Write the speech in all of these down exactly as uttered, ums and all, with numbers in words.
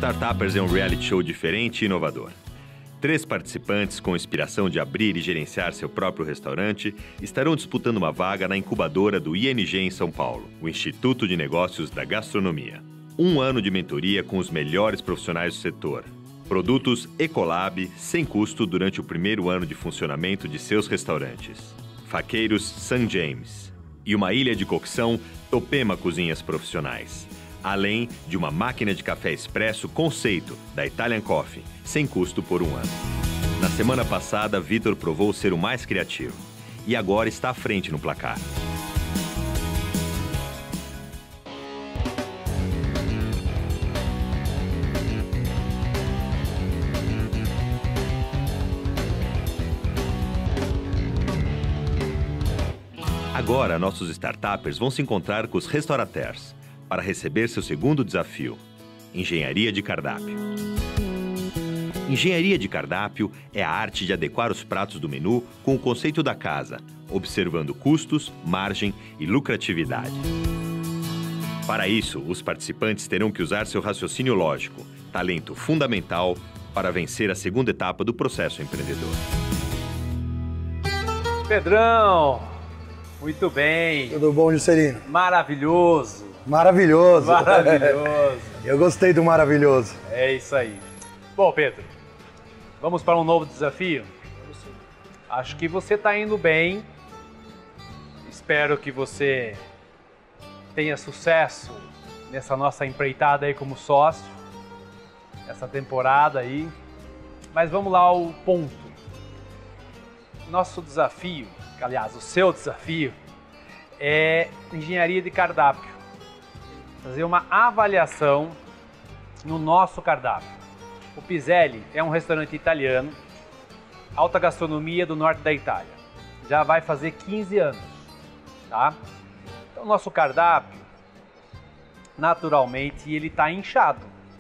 Startuppers é um reality show diferente e inovador. Três participantes com inspiração de abrir e gerenciar seu próprio restaurante estarão disputando uma vaga na incubadora do I N G em São Paulo, o Instituto de Negócios da Gastronomia. Um ano de mentoria com os melhores profissionais do setor. Produtos Ecolab sem custo durante o primeiro ano de funcionamento de seus restaurantes. Faqueiros Saint James. E uma ilha de cocção Topema Cozinhas Profissionais. Além de uma máquina de café expresso conceito da Italian Coffee, sem custo por um ano. Na semana passada, Vitor provou ser o mais criativo. E agora está à frente no placar. Agora, nossos startuppers vão se encontrar com os restaurateurs para receber seu segundo desafio, engenharia de cardápio. Engenharia de cardápio é a arte de adequar os pratos do menu com o conceito da casa, observando custos, margem e lucratividade. Para isso, os participantes terão que usar seu raciocínio lógico, talento fundamental para vencer a segunda etapa do processo empreendedor. Pedrão, muito bem. Tudo bom, Juscelino? Maravilhoso. Maravilhoso. Maravilhoso. Eu gostei do maravilhoso. É isso aí. Bom, Pedro, vamos para um novo desafio? Acho que você está indo bem. Espero que você tenha sucesso nessa nossa empreitada aí como sócio, essa temporada aí. Mas vamos lá ao ponto. Nosso desafio, aliás, o seu desafio, é engenharia de cardápio. Fazer uma avaliação no nosso cardápio. O Piselli é um restaurante italiano, alta gastronomia do norte da Itália. Já vai fazer quinze anos, tá? Então, o nosso cardápio, naturalmente, ele está inchado.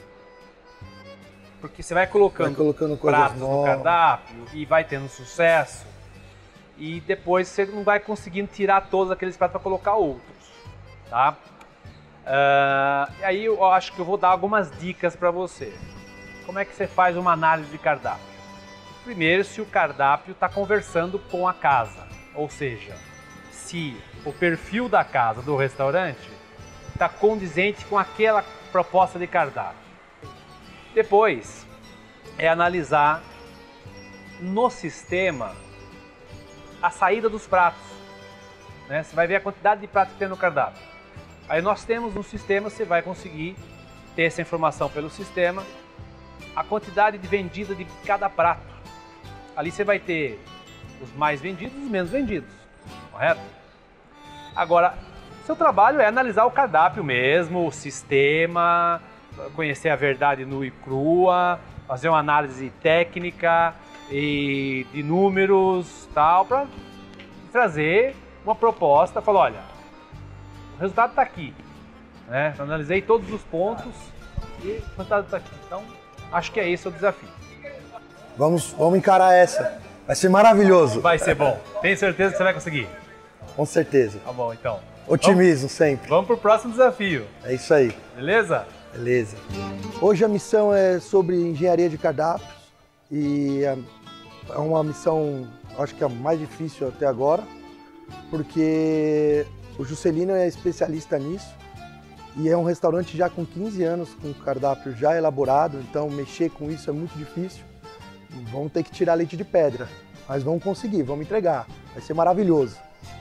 Porque você vai colocando, vai colocando pratos novas no cardápio e vai tendo sucesso. E depois você não vai conseguindo tirar todos aqueles pratos para colocar outros, tá? Uh, e aí eu acho que eu vou dar algumas dicas para você. Como é que você faz uma análise de cardápio? Primeiro, se o cardápio está conversando com a casa, ou seja, se o perfil da casa, do restaurante, está condizente com aquela proposta de cardápio. Depois, é analisar no sistema a saída dos pratos, né? Você vai ver a quantidade de pratos que tem no cardápio. Aí nós temos no sistema, você vai conseguir ter essa informação pelo sistema, a quantidade de vendida de cada prato. Ali você vai ter os mais vendidos e os menos vendidos, correto? Agora, seu trabalho é analisar o cardápio mesmo, o sistema, conhecer a verdade nua e crua, fazer uma análise técnica e de números, tal, para trazer uma proposta, falar, olha, o resultado está aqui, né? Eu analisei todos os pontos e o resultado está aqui. Então, acho que é esse o desafio. Vamos, vamos encarar essa. Vai ser maravilhoso. Vai ser bom. Tenho certeza que você vai conseguir. Com certeza. Tá bom, então. Otimismo vamos, sempre. Vamos para o próximo desafio. É isso aí. Beleza? Beleza. Hoje a missão é sobre engenharia de cardápios e é uma missão, acho que é a mais difícil até agora, porque o Juscelino é especialista nisso e é um restaurante já com quinze anos, com cardápio já elaborado, então mexer com isso é muito difícil. Vamos ter que tirar leite de pedra, mas vamos conseguir, vamos entregar. Vai ser maravilhoso.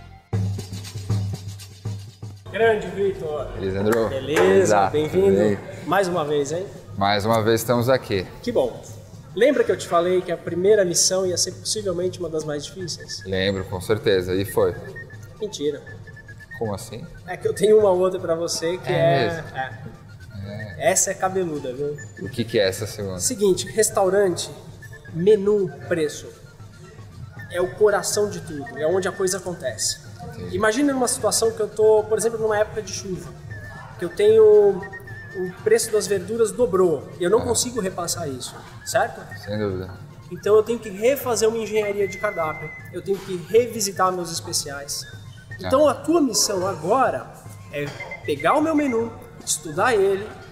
Grande, Vitor. Elisandro. Beleza, bem-vindo. Mais uma vez, hein? Mais uma vez estamos aqui. Que bom. Lembra que eu te falei que a primeira missão ia ser possivelmente uma das mais difíceis? Lembro, com certeza. E foi? Mentira. Como assim? É que eu tenho uma outra pra você que é... é... é. é. Essa é cabeluda, viu? O que que é essa segunda? Seguinte, restaurante, menu, preço. É o coração de tudo, é onde a coisa acontece. Entendi. Imagina numa situação que eu tô, por exemplo, numa época de chuva, que eu tenho... o preço das verduras dobrou. Eu não ah. consigo repassar isso, certo? Sem dúvida. Então eu tenho que refazer uma engenharia de cardápio. Eu tenho que revisitar meus especiais. Então ah. a tua missão agora é pegar o meu menu, estudar ele,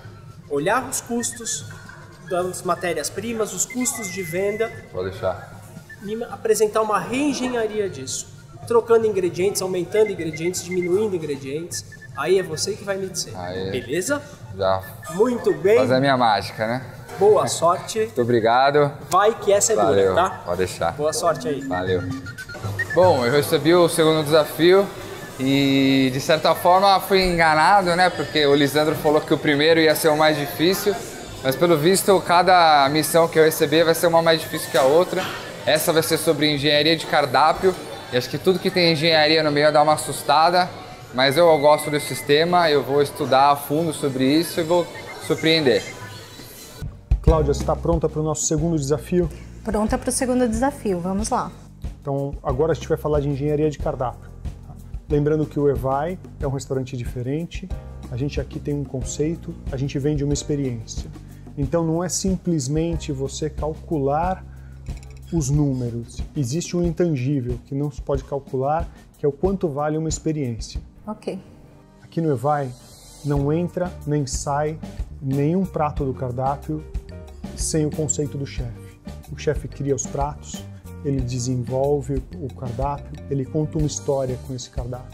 olhar os custos das matérias-primas, os custos de venda. Pode deixar. E apresentar uma reengenharia disso. Trocando ingredientes, aumentando ingredientes, diminuindo ingredientes. Aí é você que vai me dizer. Aí. Beleza? Já. Muito bem. Fazer a minha mágica, né? Boa sorte. Muito obrigado. Vai que essa é Valeu. dura, tá? Pode deixar. Boa sorte aí. Valeu. Bom, eu recebi o segundo desafio e, de certa forma, fui enganado, né? Porque o Lisandro falou que o primeiro ia ser o mais difícil, mas, pelo visto, cada missão que eu receber vai ser uma mais difícil que a outra. Essa vai ser sobre engenharia de cardápio e acho que tudo que tem engenharia no meio dá uma assustada, mas eu gosto desse sistema, eu vou estudar a fundo sobre isso e vou surpreender. Cláudia, você está pronta para o nosso segundo desafio? Pronta para o segundo desafio, vamos lá. Então, agora a gente vai falar de engenharia de cardápio. Lembrando que o Evai é um restaurante diferente, a gente aqui tem um conceito, a gente vende uma experiência. Então, não é simplesmente você calcular os números. Existe um intangível que não se pode calcular, que é o quanto vale uma experiência. Ok. Aqui no Evai não entra nem sai nenhum prato do cardápio sem o conceito do chefe. O chefe cria os pratos, ele desenvolve o cardápio, ele conta uma história com esse cardápio.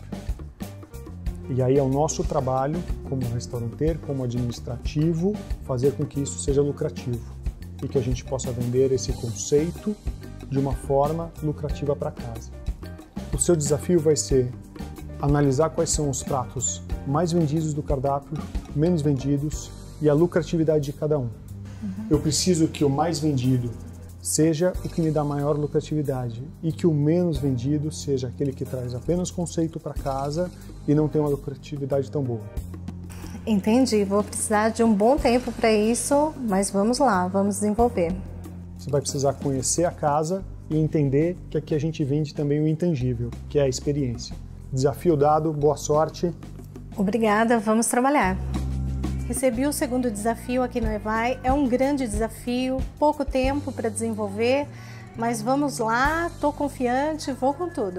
E aí é o nosso trabalho, como restauranteiro, como administrativo, fazer com que isso seja lucrativo e que a gente possa vender esse conceito de uma forma lucrativa para casa. O seu desafio vai ser analisar quais são os pratos mais vendidos do cardápio, menos vendidos e a lucratividade de cada um. Uhum. Eu preciso que o mais vendido seja o que me dá maior lucratividade e que o menos vendido seja aquele que traz apenas conceito para casa e não tem uma lucratividade tão boa. Entendi, vou precisar de um bom tempo para isso, mas vamos lá, vamos desenvolver. Você vai precisar conhecer a casa e entender que aqui a gente vende também o intangível, que é a experiência. Desafio dado, boa sorte. Obrigada, vamos trabalhar. Recebi o segundo desafio aqui no Evai, é um grande desafio, pouco tempo para desenvolver, mas vamos lá, estou confiante, vou com tudo.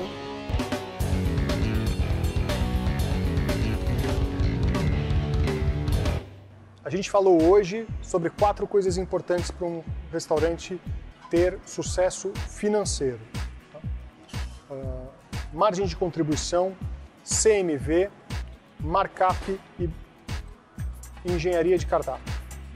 A gente falou hoje sobre quatro coisas importantes para um restaurante ter sucesso financeiro. Uh, margem de contribuição, C M V, markup e engenharia de cardápio.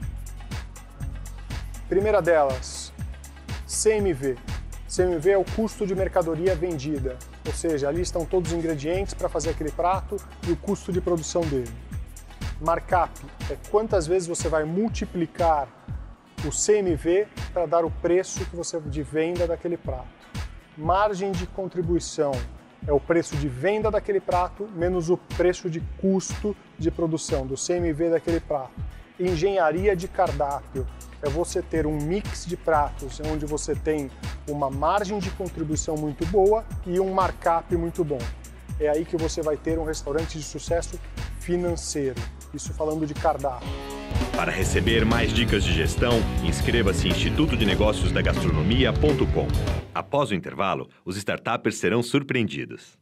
Primeira delas, C M V. C M V é o custo de mercadoria vendida, ou seja, ali estão todos os ingredientes para fazer aquele prato e o custo de produção dele. Markup é quantas vezes você vai multiplicar o C M V para dar o preço que você de venda daquele prato. Margem de contribuição é o preço de venda daquele prato menos o preço de custo de produção do C M V daquele prato. Engenharia de cardápio é você ter um mix de pratos onde você tem uma margem de contribuição muito boa e um markup muito bom. É aí que você vai ter um restaurante de sucesso financeiro. Isso falando de cardápio. Para receber mais dicas de gestão, inscreva-se em instituto de negócios da gastronomia ponto com. Após o intervalo, os startuppers serão surpreendidos.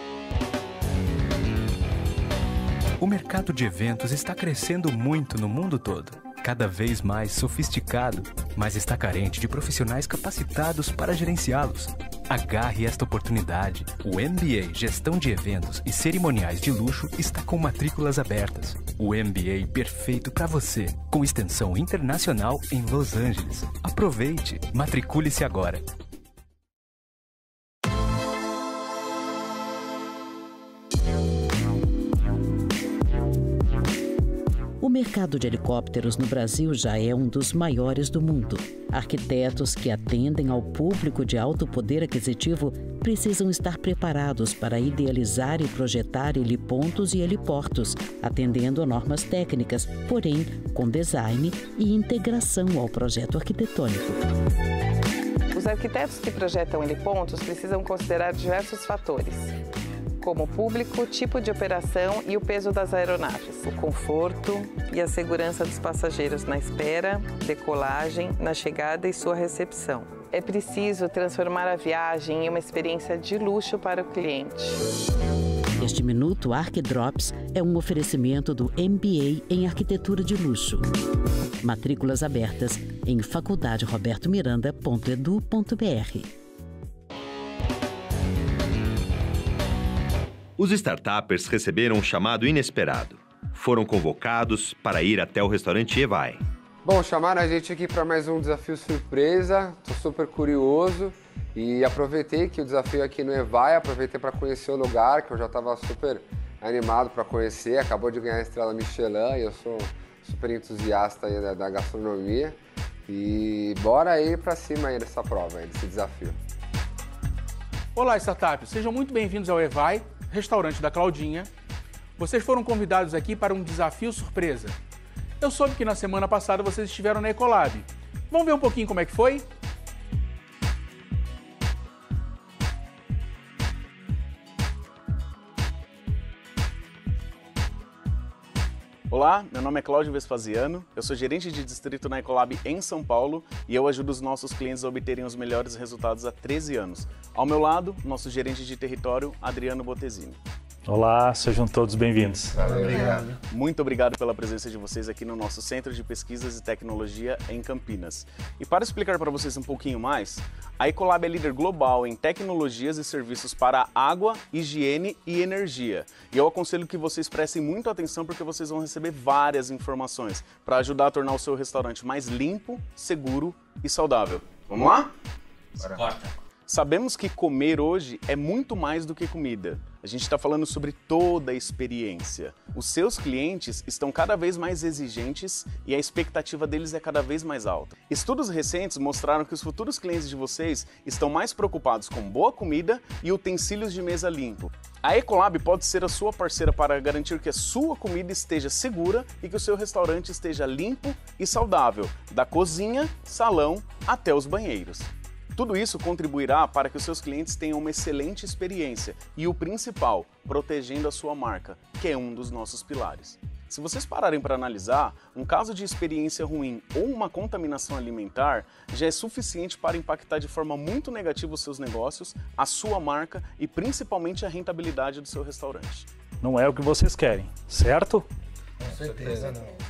O mercado de eventos está crescendo muito no mundo todo. Cada vez mais sofisticado, mas está carente de profissionais capacitados para gerenciá-los. Agarre esta oportunidade. O M B A Gestão de Eventos e Cerimoniais de Luxo está com matrículas abertas. O M B A perfeito para você, com extensão internacional em Los Angeles. Aproveite! Matricule-se agora. O mercado de helicópteros no Brasil já é um dos maiores do mundo. Arquitetos que atendem ao público de alto poder aquisitivo precisam estar preparados para idealizar e projetar helipontos e heliportos, atendendo a normas técnicas, porém com design e integração ao projeto arquitetônico. Os arquitetos que projetam helipontos precisam considerar diversos fatores, como o público, tipo de operação e o peso das aeronaves, o conforto e a segurança dos passageiros na espera, decolagem, na chegada e sua recepção. É preciso transformar a viagem em uma experiência de luxo para o cliente. Este Minuto ArcDrops é um oferecimento do M B A em Arquitetura de Luxo. Matrículas abertas em faculdade roberto miranda ponto edu ponto br. Os startuppers receberam um chamado inesperado. Foram convocados para ir até o restaurante Evai. Bom, chamaram a gente aqui para mais um desafio surpresa. Estou super curioso e aproveitei que o desafio aqui no Evai, aproveitei para conhecer o lugar, que eu já estava super animado para conhecer. Acabou de ganhar a estrela Michelin e eu sou super entusiasta aí da, da gastronomia. E bora aí para cima aí dessa prova, aí, desse desafio. Olá, startups! Sejam muito bem-vindos ao Evai, restaurante da Claudinha. Vocês foram convidados aqui para um desafio surpresa. Eu soube que na semana passada vocês estiveram na Ecolab. Vamos ver um pouquinho como é que foi? Olá, meu nome é Cláudio Vespasiano, eu sou gerente de distrito na Ecolab em São Paulo e eu ajudo os nossos clientes a obterem os melhores resultados há treze anos. Ao meu lado, nosso gerente de território, Adriano Bottesini. Olá, sejam todos bem-vindos. Obrigado. Muito obrigado pela presença de vocês aqui no nosso Centro de Pesquisas e Tecnologia em Campinas. E para explicar para vocês um pouquinho mais, a Ecolab é líder global em tecnologias e serviços para água, higiene e energia. E eu aconselho que vocês prestem muito atenção porque vocês vão receber várias informações para ajudar a tornar o seu restaurante mais limpo, seguro e saudável. Vamos lá? Bora. Sabemos que comer hoje é muito mais do que comida. A gente está falando sobre toda a experiência. Os seus clientes estão cada vez mais exigentes e a expectativa deles é cada vez mais alta. Estudos recentes mostraram que os futuros clientes de vocês estão mais preocupados com boa comida e utensílios de mesa limpo. A Ecolab pode ser a sua parceira para garantir que a sua comida esteja segura e que o seu restaurante esteja limpo e saudável, da cozinha, salão até os banheiros. Tudo isso contribuirá para que os seus clientes tenham uma excelente experiência e o principal, protegendo a sua marca, que é um dos nossos pilares. Se vocês pararem para analisar, um caso de experiência ruim ou uma contaminação alimentar já é suficiente para impactar de forma muito negativa os seus negócios, a sua marca e principalmente a rentabilidade do seu restaurante. Não é o que vocês querem, certo? Com certeza não.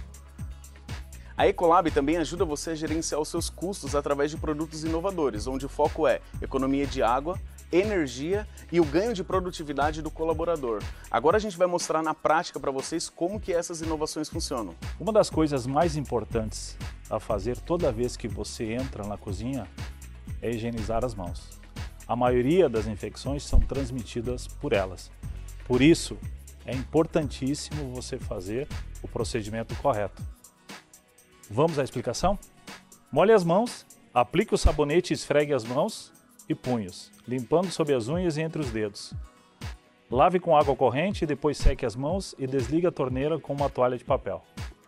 A Ecolab também ajuda você a gerenciar os seus custos através de produtos inovadores, onde o foco é economia de água, energia e o ganho de produtividade do colaborador. Agora a gente vai mostrar na prática para vocês como que essas inovações funcionam. Uma das coisas mais importantes a fazer toda vez que você entra na cozinha é higienizar as mãos. A maioria das infecções são transmitidas por elas. Por isso, é importantíssimo você fazer o procedimento correto. Vamos à explicação? Molhe as mãos, aplique o sabonete e esfregue as mãos e punhos, limpando sob as unhas e entre os dedos. Lave com água corrente e depois seque as mãos e desligue a torneira com uma toalha de papel.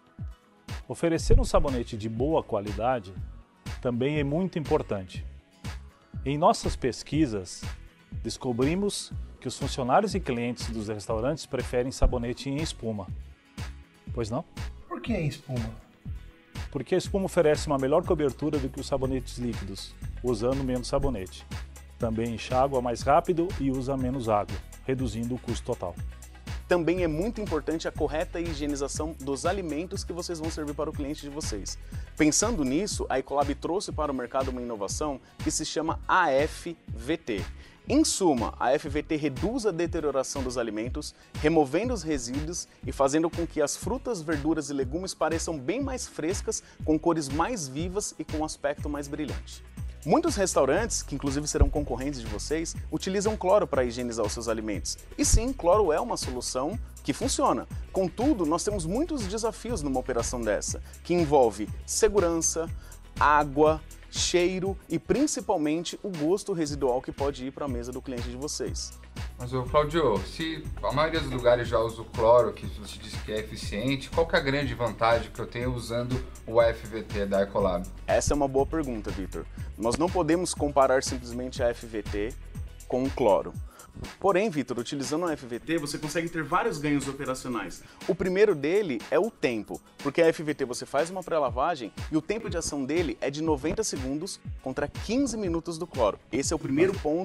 Oferecer um sabonete de boa qualidade também é muito importante. Em nossas pesquisas, descobrimos que os funcionários e clientes dos restaurantes preferem sabonete em espuma. Pois não? Por que em espuma? Porque a espuma oferece uma melhor cobertura do que os sabonetes líquidos, usando menos sabonete. Também enxágua mais rápido e usa menos água, reduzindo o custo total. Também é muito importante a correta higienização dos alimentos que vocês vão servir para o cliente de vocês. Pensando nisso, a Ecolab trouxe para o mercado uma inovação que se chama A F V T. Em suma, a A F V T reduz a deterioração dos alimentos, removendo os resíduos e fazendo com que as frutas, verduras e legumes pareçam bem mais frescas, com cores mais vivas e com um aspecto mais brilhante. Muitos restaurantes, que inclusive serão concorrentes de vocês, utilizam cloro para higienizar os seus alimentos. E sim, cloro é uma solução que funciona. Contudo, nós temos muitos desafios numa operação dessa, que envolve segurança, água, cheiro e principalmente o gosto residual que pode ir para a mesa do cliente de vocês. Mas, ô, Claudio, se a maioria dos lugares já usa o cloro, que você disse que é eficiente, qual que é a grande vantagem que eu tenho usando o A F V T da Ecolab? Essa é uma boa pergunta, Vitor. Nós não podemos comparar simplesmente a A F V T com o cloro. Porém, Vitor, utilizando a A F V T, você consegue ter vários ganhos operacionais. O primeiro dele é o tempo, porque a A F V T você faz uma pré-lavagem e o tempo de ação dele é de noventa segundos contra quinze minutos do cloro. Esse é o primeiro ponto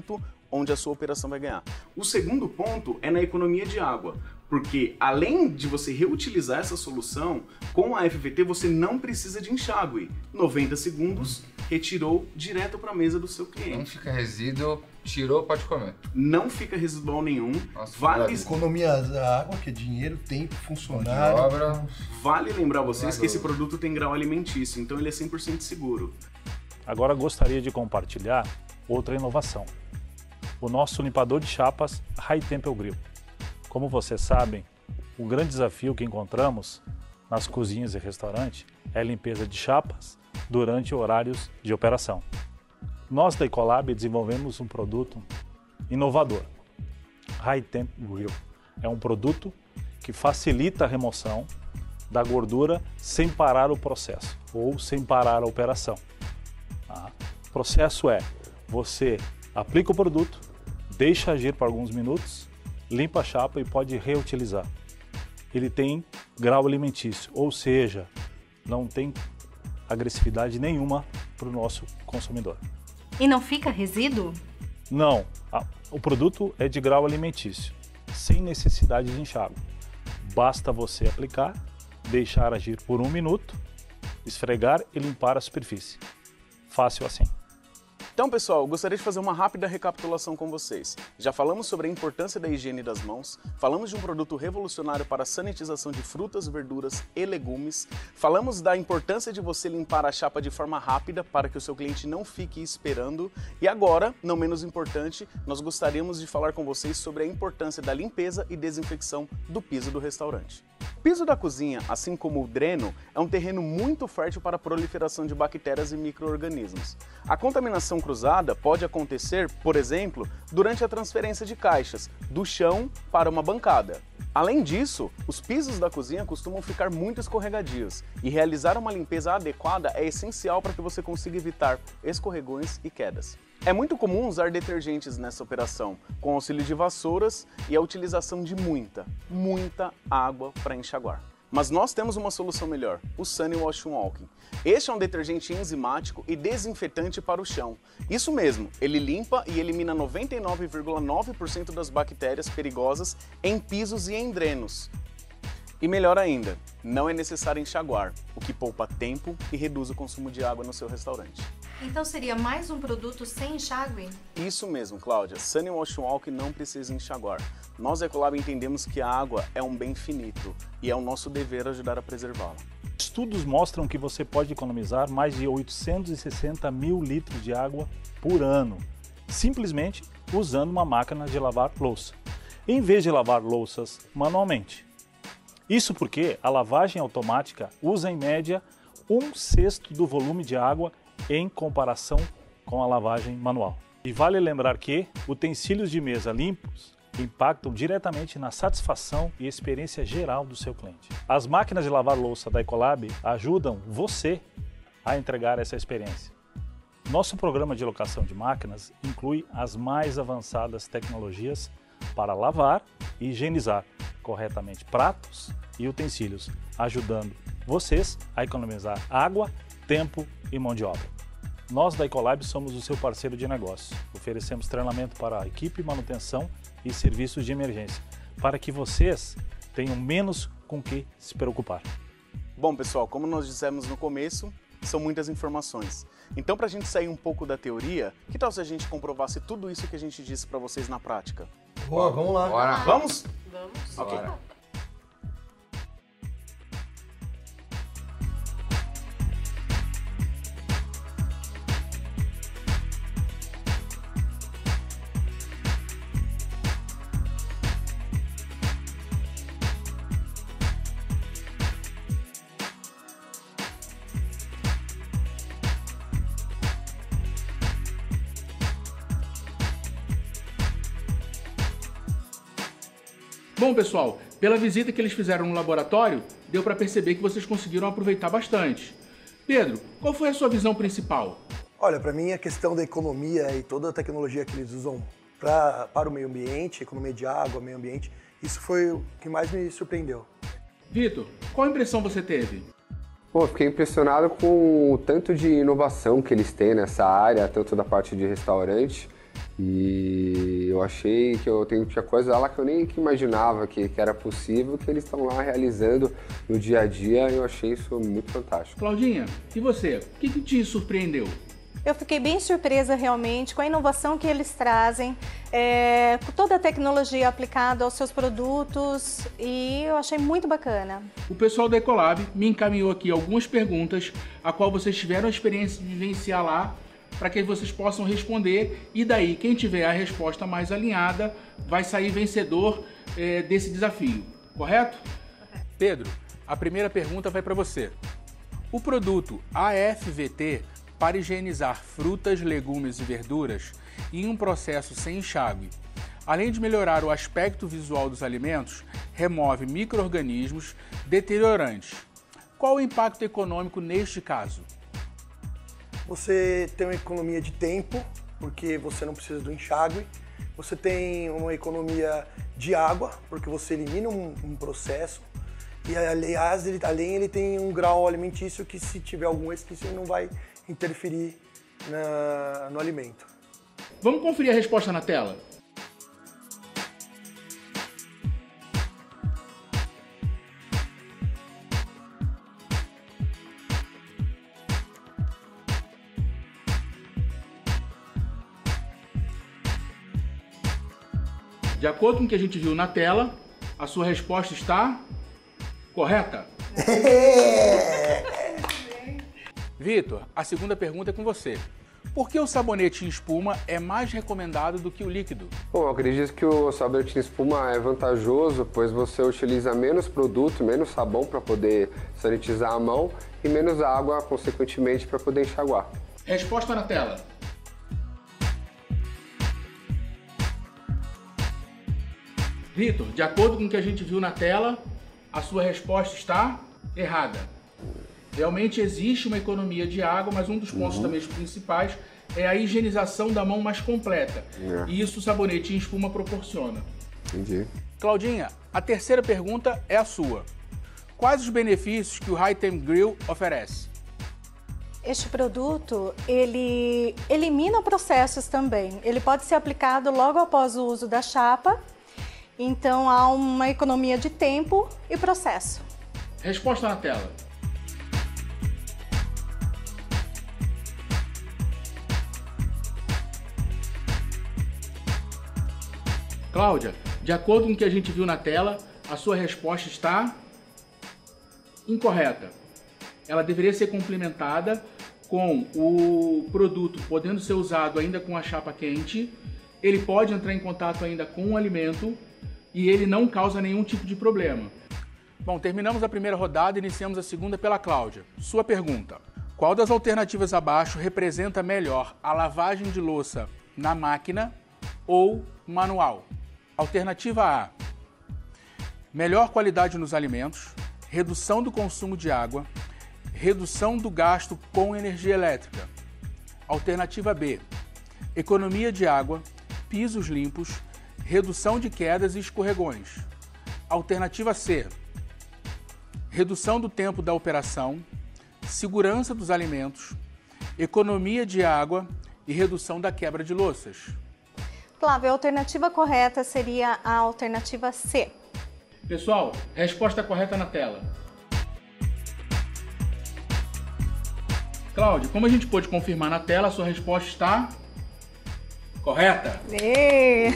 onde a sua operação vai ganhar. O segundo ponto é na economia de água, porque além de você reutilizar essa solução, com a F V T você não precisa de enxágue. noventa segundos, retirou direto para a mesa do seu cliente. Não fica resíduo, tirou, pode comer. Não fica residual nenhum. Nossa, vale... Economia da água, que é dinheiro, tempo, funcionário. Obra. Vale lembrar vocês Vale. que esse produto tem grau alimentício, então ele é cem por cento seguro. Agora gostaria de compartilhar outra inovação. O nosso limpador de chapas High Tempo Grill. Como vocês sabem, o grande desafio que encontramos nas cozinhas e restaurantes é a limpeza de chapas durante horários de operação. Nós da Ecolab desenvolvemos um produto inovador, High Temp Grill. É um produto que facilita a remoção da gordura sem parar o processo ou sem parar a operação. Tá? O processo é, você aplica o produto, deixa agir por alguns minutos, limpa a chapa e pode reutilizar. Ele tem grau alimentício, ou seja, não tem agressividade nenhuma para o nosso consumidor. E não fica resíduo? Não, a, o produto é de grau alimentício, sem necessidade de enxágue. Basta você aplicar, deixar agir por um minuto, esfregar e limpar a superfície. Fácil assim. Então, pessoal, gostaria de fazer uma rápida recapitulação com vocês. Já falamos sobre a importância da higiene das mãos, falamos de um produto revolucionário para a sanitização de frutas, verduras e legumes, falamos da importância de você limpar a chapa de forma rápida para que o seu cliente não fique esperando, e agora, não menos importante, nós gostaríamos de falar com vocês sobre a importância da limpeza e desinfecção do piso do restaurante. O piso da cozinha, assim como o dreno, é um terreno muito fértil para a proliferação de bactérias e micro-organismos. A contaminação cruzada pode acontecer, por exemplo, durante a transferência de caixas, do chão para uma bancada. Além disso, os pisos da cozinha costumam ficar muito escorregadios e realizar uma limpeza adequada é essencial para que você consiga evitar escorregões e quedas. É muito comum usar detergentes nessa operação, com auxílio de vassouras e a utilização de muita, muita água para enxaguar. Mas nós temos uma solução melhor, o Sunny Wash Walking. Este é um detergente enzimático e desinfetante para o chão. Isso mesmo, ele limpa e elimina noventa e nove vírgula nove por cento das bactérias perigosas em pisos e em drenos. E melhor ainda, não é necessário enxaguar, o que poupa tempo e reduz o consumo de água no seu restaurante. Então seria mais um produto sem enxágue? Isso mesmo, Cláudia. Sunny Wash Walk não precisa enxaguar. Nós, Ecolab, entendemos que a água é um bem finito e é o nosso dever ajudar a preservá-la. Estudos mostram que você pode economizar mais de oitocentos e sessenta mil litros de água por ano, simplesmente usando uma máquina de lavar louça, em vez de lavar louças manualmente. Isso porque a lavagem automática usa em média um sexto do volume de água em comparação com a lavagem manual. E vale lembrar que utensílios de mesa limpos impactam diretamente na satisfação e experiência geral do seu cliente. As máquinas de lavar louça da Ecolab ajudam você a entregar essa experiência. Nosso programa de locação de máquinas inclui as mais avançadas tecnologias para lavar e higienizar corretamente pratos e utensílios, ajudando vocês a economizar água, tempo e mão de obra. Nós da Ecolab somos o seu parceiro de negócio. Oferecemos treinamento para a equipe, manutenção e serviços de emergência, para que vocês tenham menos com que se preocupar. Bom, pessoal, como nós dissemos no começo, são muitas informações. Então, para a gente sair um pouco da teoria, que tal se a gente comprovasse tudo isso que a gente disse para vocês na prática? Boa, vamos lá. Bora. Vamos? Vamos. Ok. Bora. Bom, pessoal, pela visita que eles fizeram no laboratório, deu para perceber que vocês conseguiram aproveitar bastante. Pedro, qual foi a sua visão principal? Olha, para mim a questão da economia e toda a tecnologia que eles usam pra, para o meio ambiente, economia de água, meio ambiente, isso foi o que mais me surpreendeu. Vitor, qual impressão você teve? Pô, fiquei impressionado com o tanto de inovação que eles têm nessa área, tanto da parte de restaurante, E eu achei que eu tenho, tinha coisa lá que eu nem que imaginava que, que era possível, que eles estão lá realizando no dia a dia, e eu achei isso muito fantástico. Claudinha, e você? O que, que te surpreendeu? Eu fiquei bem surpresa realmente com a inovação que eles trazem, é, com toda a tecnologia aplicada aos seus produtos, e eu achei muito bacana. O pessoal da Ecolab me encaminhou aqui algumas perguntas a qual vocês tiveram a experiência de vivenciar lá, para que vocês possam responder, e daí quem tiver a resposta mais alinhada vai sair vencedor é, desse desafio, correto? Pedro, a primeira pergunta vai para você. O produto A F V T para higienizar frutas, legumes e verduras em um processo sem enxágue, além de melhorar o aspecto visual dos alimentos, remove micro-organismos deteriorantes. Qual o impacto econômico neste caso? Você tem uma economia de tempo, porque você não precisa do enxágue. Você tem uma economia de água, porque você elimina um, um processo. E, aliás, ele, além ele tem um grau alimentício que, se tiver algum resquício, não vai interferir na, no alimento. Vamos conferir a resposta na tela? De acordo com o que a gente viu na tela, a sua resposta está correta? Vitor, a segunda pergunta é com você. Por que o sabonete em espuma é mais recomendado do que o líquido? Bom, eu acredito que o sabonete em espuma é vantajoso, pois você utiliza menos produto, menos sabão para poder sanitizar a mão e menos água, consequentemente, para poder enxaguar. Resposta na tela. Vitor, de acordo com o que a gente viu na tela, a sua resposta está errada. Realmente existe uma economia de água, mas um dos pontos uhum. também principais é a higienização da mão mais completa. É. E isso o sabonete em espuma proporciona. Entendi. Claudinha, a terceira pergunta é a sua. Quais os benefícios que o High Temp Grill oferece? Este produto, ele elimina processos também. Ele pode ser aplicado logo após o uso da chapa. Então há uma economia de tempo e processo. Resposta na tela. Cláudia, de acordo com o que a gente viu na tela, a sua resposta está incorreta. Ela deveria ser complementada com o produto podendo ser usado ainda com a chapa quente, ele pode entrar em contato ainda com o alimento e ele não causa nenhum tipo de problema. Bom, terminamos a primeira rodada e iniciamos a segunda pela Cláudia. Sua pergunta: qual das alternativas abaixo representa melhor a lavagem de louça na máquina ou manual? Alternativa A: melhor qualidade nos alimentos, redução do consumo de água, redução do gasto com energia elétrica. Alternativa B: economia de água, pisos limpos, redução de quedas e escorregões. Alternativa C: redução do tempo da operação, segurança dos alimentos, economia de água e redução da quebra de louças. Flávio, a alternativa correta seria a alternativa C. Pessoal, resposta correta na tela. Cláudia, como a gente pôde confirmar na tela, a sua resposta está correta. E...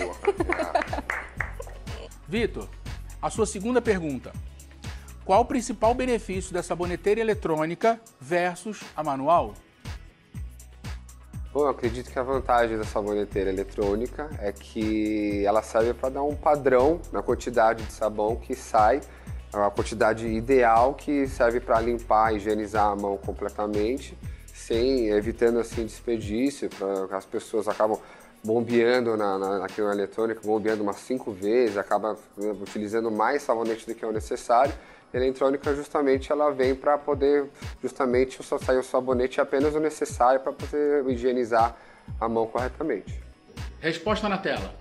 Vitor, a sua segunda pergunta. Qual o principal benefício da saboneteira eletrônica versus a manual? Bom, eu acredito que a vantagem da saboneteira eletrônica é que ela serve para dar um padrão na quantidade de sabão que sai, a quantidade ideal que serve para limpar e higienizar a mão completamente, sem, evitando assim desperdício, pra, as pessoas acabam bombeando na, na, naquilo eletrônico, bombeando umas cinco vezes, acaba utilizando mais sabonete do que é o necessário. A eletrônica justamente ela vem para poder justamente só sair o sabonete apenas o necessário para poder higienizar a mão corretamente. Resposta na tela.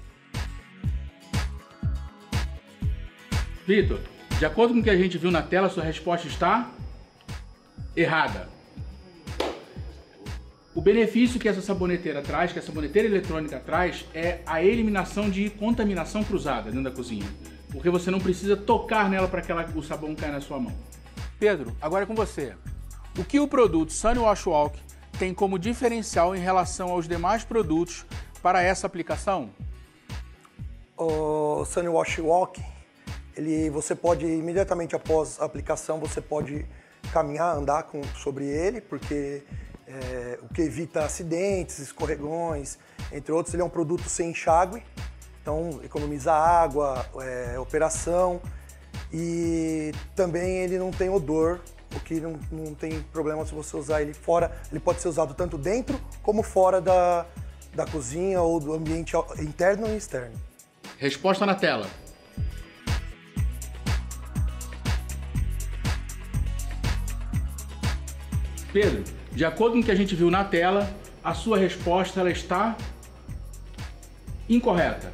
Vitor, de acordo com o que a gente viu na tela, sua resposta está errada. O benefício que essa saboneteira traz, que a saboneteira eletrônica traz, é a eliminação de contaminação cruzada dentro da cozinha. Porque você não precisa tocar nela para que ela, o sabão caia na sua mão. Pedro, agora é com você. O que o produto Sunny Wash Walk tem como diferencial em relação aos demais produtos para essa aplicação? O Sunny Wash Walk, ele, você pode, imediatamente após a aplicação, você pode caminhar, andar com, sobre ele, porque é, o que evita acidentes, escorregões, entre outros. Ele é um produto sem enxágue, então economiza água, é, operação, e também ele não tem odor, o que não, não tem problema se você usar ele fora. Ele pode ser usado tanto dentro como fora da, da cozinha ou do ambiente interno e externo. Resposta na tela. Pedro, de acordo com o que a gente viu na tela, a sua resposta ela está incorreta.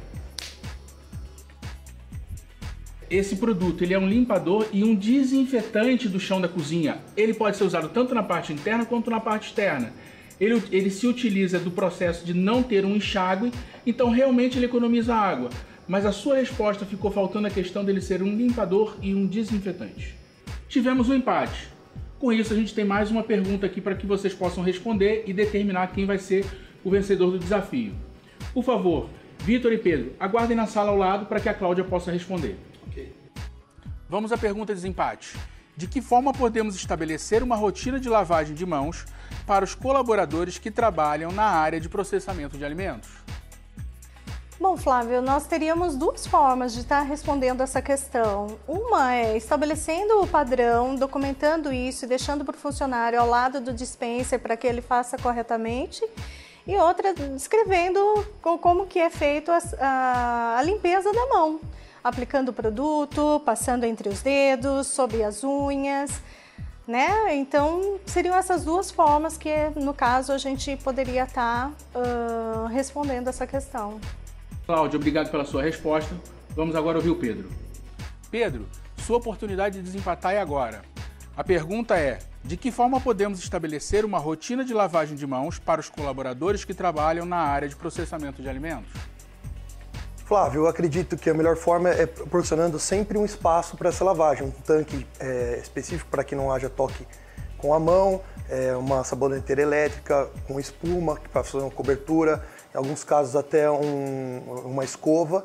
Esse produto ele é um limpador e um desinfetante do chão da cozinha. Ele pode ser usado tanto na parte interna quanto na parte externa. Ele, ele se utiliza do processo de não ter um enxágue, então realmente ele economiza água. Mas a sua resposta ficou faltando a questão dele ser um limpador e um desinfetante. Tivemos um empate. Com isso, a gente tem mais uma pergunta aqui para que vocês possam responder e determinar quem vai ser o vencedor do desafio. Por favor, Vitor e Pedro, aguardem na sala ao lado para que a Cláudia possa responder. Okay. Vamos à pergunta de desempate. De que forma podemos estabelecer uma rotina de lavagem de mãos para os colaboradores que trabalham na área de processamento de alimentos? Bom, Flávio, nós teríamos duas formas de estar respondendo essa questão. Uma é estabelecendo o padrão, documentando isso e deixando para o funcionário ao lado do dispenser para que ele faça corretamente. E outra, descrevendo como que é feito a, a, a limpeza da mão, aplicando o produto, passando entre os dedos, sob as unhas, né? Então, seriam essas duas formas que, no caso, a gente poderia estar uh, respondendo essa questão. Cláudia, obrigado pela sua resposta. Vamos agora ouvir o Pedro. Pedro, sua oportunidade de desempatar é agora. A pergunta é, de que forma podemos estabelecer uma rotina de lavagem de mãos para os colaboradores que trabalham na área de processamento de alimentos? Flávio, eu acredito que a melhor forma é proporcionando sempre um espaço para essa lavagem, um tanque é, específico para que não haja toque com a mão, é, uma saboneteira elétrica com espuma para fazer uma cobertura, em alguns casos até um, uma escova.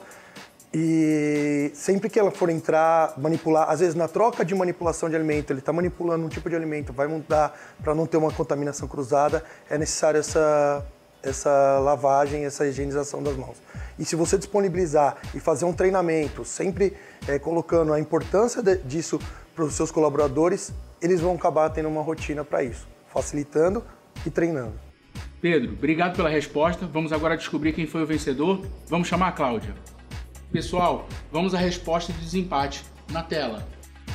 E sempre que ela for entrar, manipular, às vezes na troca de manipulação de alimento, ele está manipulando um tipo de alimento, vai mudar para não ter uma contaminação cruzada, é necessário essa, essa lavagem, essa higienização das mãos. E se você disponibilizar e fazer um treinamento, sempre é, colocando a importância de, disso para os seus colaboradores, eles vão acabar tendo uma rotina para isso, facilitando e treinando. Pedro, obrigado pela resposta. Vamos agora descobrir quem foi o vencedor. Vamos chamar a Cláudia. Pessoal, vamos à resposta de desempate na tela.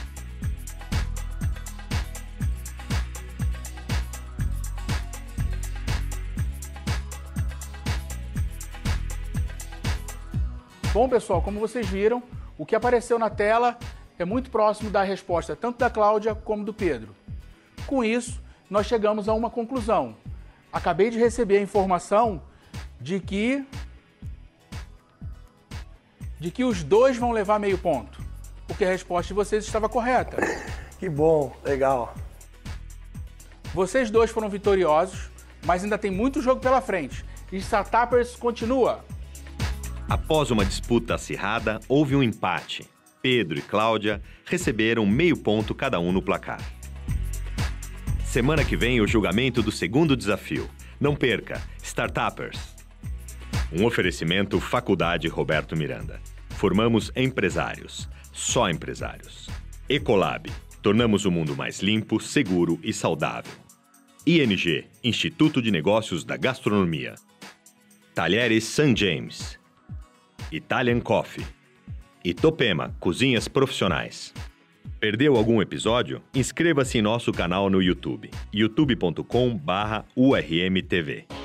Bom, pessoal, como vocês viram, o que apareceu na tela é muito próximo da resposta tanto da Cláudia como do Pedro. Com isso, nós chegamos a uma conclusão. Acabei de receber a informação de que de que os dois vão levar meio ponto, porque a resposta de vocês estava correta. Que bom, legal. Vocês dois foram vitoriosos, mas ainda tem muito jogo pela frente. E Startuppers continua. Após uma disputa acirrada, houve um empate. Pedro e Cláudia receberam meio ponto cada um no placar. Semana que vem, o julgamento do segundo desafio. Não perca, Startuppers. Um oferecimento Faculdade Roberto Miranda. Formamos empresários, só empresários. Ecolab, tornamos o mundo mais limpo, seguro e saudável. I N G, Instituto de Negócios da Gastronomia. Talheres Saint James. Italian Coffee. Itopema, Cozinhas Profissionais. Perdeu algum episódio? Inscreva-se em nosso canal no YouTube, youtube ponto com barra U R M T V.